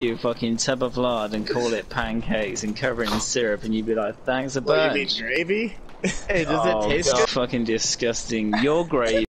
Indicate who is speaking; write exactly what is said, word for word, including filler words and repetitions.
Speaker 1: you fucking tub of lard and call it pancakes and cover it in syrup, and you'd be like, thanks a
Speaker 2: What,
Speaker 1: bunch.
Speaker 2: you mean gravy?
Speaker 3: Hey, does
Speaker 1: Oh,
Speaker 3: it taste
Speaker 1: God,
Speaker 3: good?
Speaker 1: fucking disgusting. Your gravy.